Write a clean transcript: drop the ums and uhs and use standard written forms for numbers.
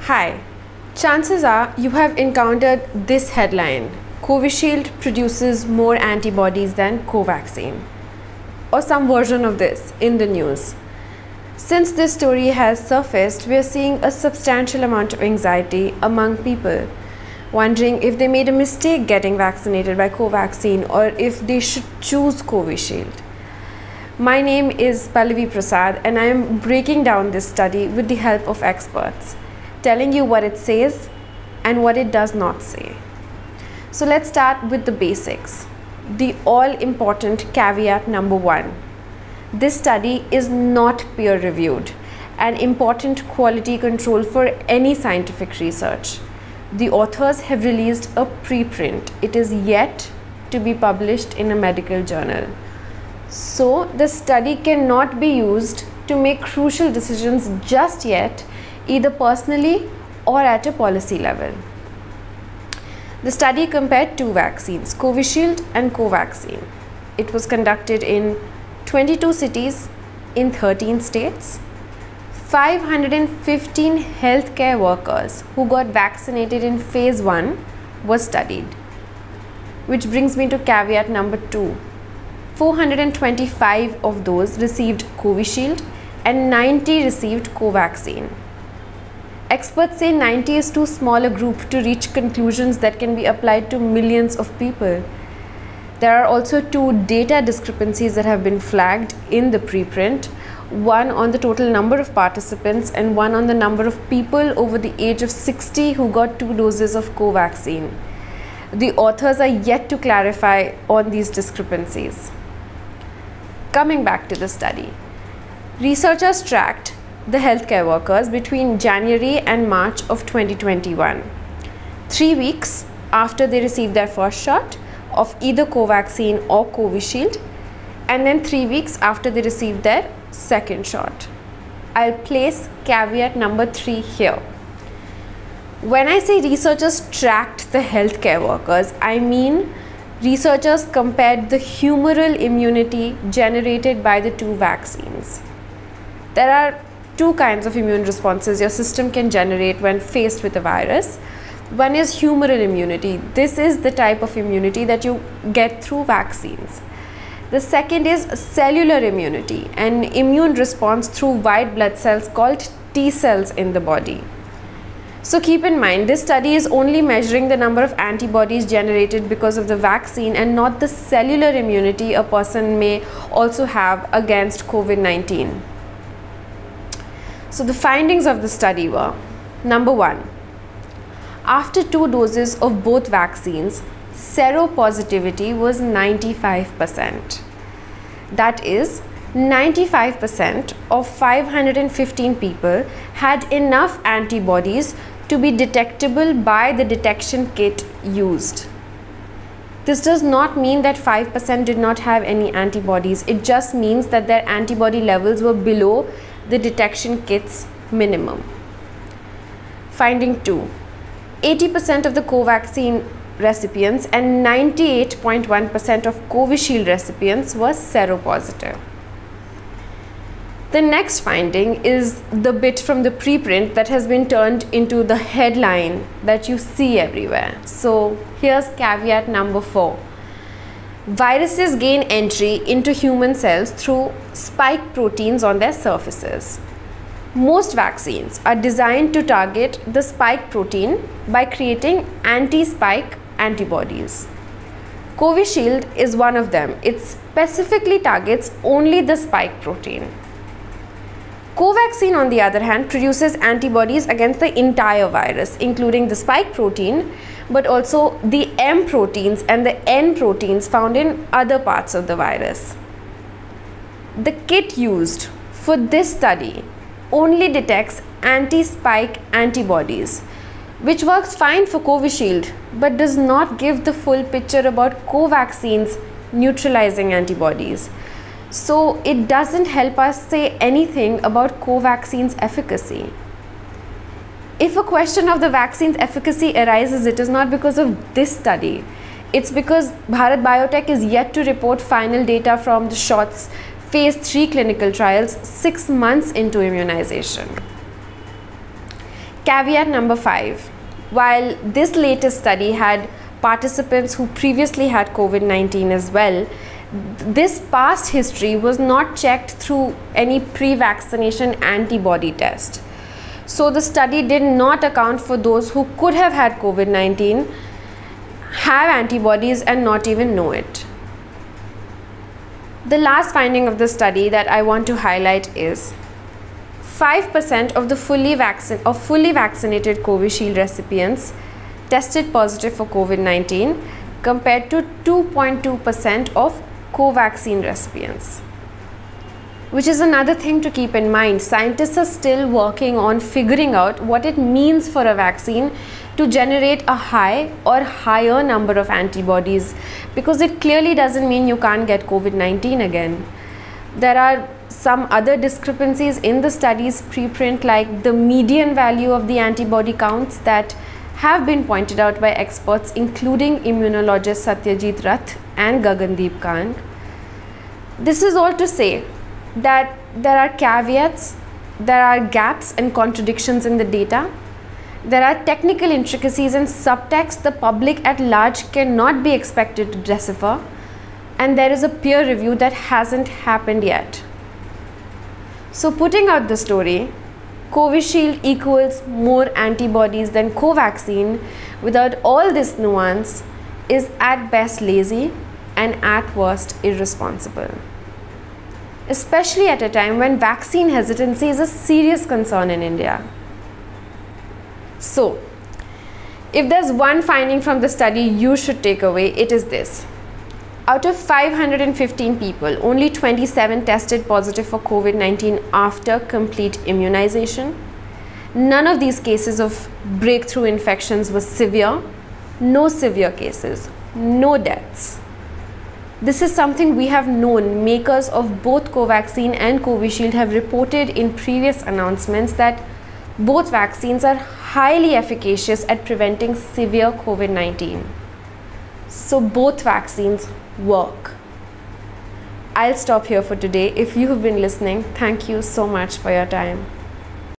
Hi, chances are you have encountered this headline: Covishield produces more antibodies than Covaxin, or some version of this in the news. Since this story has surfaced, we are seeing a substantial amount of anxiety among people, wondering if they made a mistake getting vaccinated by Covaxin or if they should choose Covishield. My name is Pallavi Prasad and I am breaking down this study with the help of experts, telling you what it says and what it does not say. So let's start with the basics. The all-important caveat number one. This study is not peer-reviewed, an important quality control for any scientific research. The authors have released a preprint. It is yet to be published in a medical journal. So the study cannot be used to make crucial decisions just yet, either personally or at a policy level. The study compared two vaccines, Covishield and Covaxin. It was conducted in 22 cities in 13 states. 515 healthcare workers who got vaccinated in phase 1 were studied. Which brings me to caveat number 2. 425 of those received Covishield and 90 received Covaxin. Experts say 90 is too small a group to reach conclusions that can be applied to millions of people. There are also two data discrepancies that have been flagged in the preprint, one on the total number of participants and one on the number of people over the age of 60 who got 2 doses of Covaxin. The authors are yet to clarify on these discrepancies. Coming back to the study, researchers tracked the healthcare workers between January and March of 2021, 3 weeks after they received their first shot of either Covaxin or Covishield, and then 3 weeks after they received their second shot. I'll place caveat number 3 here. When I say researchers tracked the healthcare workers, I mean researchers compared the humoral immunity generated by the two vaccines. There are two kinds of immune responses your system can generate when faced with a virus. One is humoral immunity. This is the type of immunity that you get through vaccines. The second is cellular immunity, an immune response through white blood cells called T cells in the body. So keep in mind, this study is only measuring the number of antibodies generated because of the vaccine and not the cellular immunity a person may also have against COVID-19. So the findings of the study were: number 1, after 2 doses of both vaccines, seropositivity was 95%. That is, 95% of 515 people had enough antibodies to be detectable by the detection kit used. This does not mean that 5% did not have any antibodies. It just means that their antibody levels were below the detection kit's minimum. Finding 2. 80% of the Covaxin recipients and 98.1% of Covishield recipients were seropositive. The next finding is the bit from the preprint that has been turned into the headline that you see everywhere. So here's caveat number 4. Viruses gain entry into human cells through spike proteins on their surfaces. Most vaccines are designed to target the spike protein by creating anti-spike antibodies. Covishield is one of them. It specifically targets only the spike protein. Covaxin, on the other hand, produces antibodies against the entire virus, including the spike protein, but also the M proteins and the N proteins found in other parts of the virus. The kit used for this study only detects anti-spike antibodies, which works fine for Covishield, but does not give the full picture about Covaxin's neutralizing antibodies. So it doesn't help us say anything about Covaxin's efficacy. If a question of the vaccine's efficacy arises, it is not because of this study. It's because Bharat Biotech is yet to report final data from the shots phase 3 clinical trials 6 months into immunization. Caveat number 5. While this latest study had participants who previously had COVID-19 as well, this past history was not checked through any pre-vaccination antibody test. So the study did not account for those who could have had COVID-19, have antibodies and not even know it. The last finding of the study that I want to highlight is 5% of the fully vaccinated Covishield recipients tested positive for COVID-19 compared to 2.2% of Covaxin recipients. Which is another thing to keep in mind. Scientists are still working on figuring out what it means for a vaccine to generate a high or higher number of antibodies, because it clearly doesn't mean you can't get COVID-19 again. There are some other discrepancies in the study's preprint, like the median value of the antibody counts that have been pointed out by experts including immunologist Satyajit Rath and Gagandeep Kang. This is all to say that there are caveats, there are gaps and contradictions in the data, there are technical intricacies and subtext the public at large cannot be expected to decipher, and there is a peer review that hasn't happened yet. So putting out the story, Covishield equals more antibodies than Covaxin without all this nuance is at best lazy and at worst irresponsible, especially at a time when vaccine hesitancy is a serious concern in India. So, if there's one finding from the study you should take away, it is this. Out of 515 people, only 27 tested positive for COVID-19 after complete immunization. None of these cases of breakthrough infections was severe, no severe cases, no deaths. This is something we have known. Makers of both Covaxin and Covishield have reported in previous announcements that both vaccines are highly efficacious at preventing severe COVID-19. So both vaccines work. I'll stop here for today. If you have been listening, thank you so much for your time.